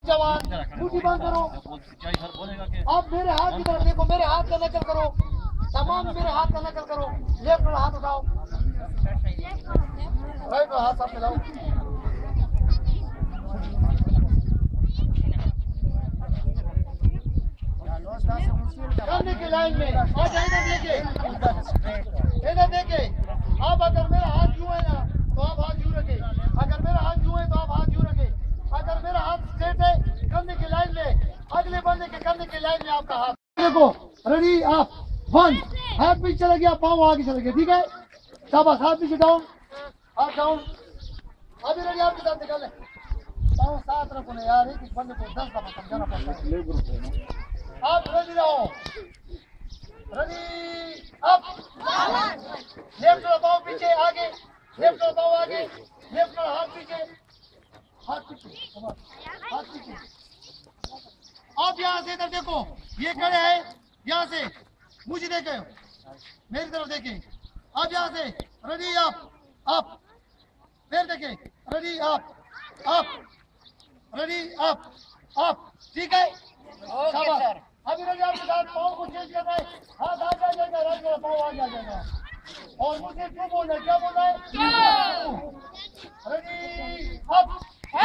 जवान मुट्ठी बंद करो। अब मेरे हाथ की तरफ देखो, मेरे हाथ का नकल करो, तमाम मेरे हाथ का नकल करो। लेफ्ट वाला हाथ उठाओ, राइट वाला हाथ साथ मिलाओ। करने की लाइन में और इधर देखे। अब अगर मेरा हाथ यूं है ना तो आप हाथ यूं रखे, अगर मेरा हाथ यूं है तो आप हाथ यूं रखे। अगर मेरा हाथ स्ट्रेट है करने की लाइन में, अगले बंदे के करने की लाइन में आपका हाथ देखो। रेडी आप 1, हाथ पीछे चला गया, पाँव आगे चले गए, ठीक है। शाबाश, हाथ पीछे डाउन, हाथ डाउन। अभी रेडी आपके साथ निकाले, पाँव साथ रखो ना यार, एक बंदे को 10 दफा समझाना पड़ता है। आप रेडी रहो, रेडी अप। लेफ्ट वाला पाँव पीछे आगे, लेफ्ट वाला पाँव आगे, लेफ्ट वाला हाथ पीछे, हाथ पीछे, हाथ पीछे। आप यहाँ से इधर देखो, ये खड़े हैं, यहाँ से मुझे देखे, मेरी तरफ देखें। अब यहाँ से रेडी अप अप, फिर देखें, ready up up, ready up up, ठीक है। शाबाश। अभी रेडी आपके साथ पाँव को चेंज करना है, हाथ आगे आ जाएगा, राइट वाला पाँव आगे आ जाएगा। और मुझे क्यों बोलना है, क्या बोलना है? Ready up.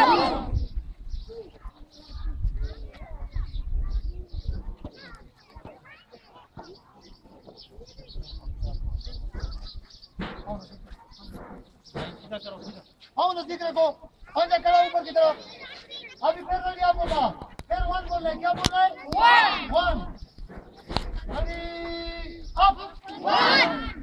हाँ नजदीक रखो, पंजा करा ऊपर की तरफ। अभी फिर रेडी आप बोलना, फिर 1 बोलना है, क्या बोलना है? 1 रेडी अप 1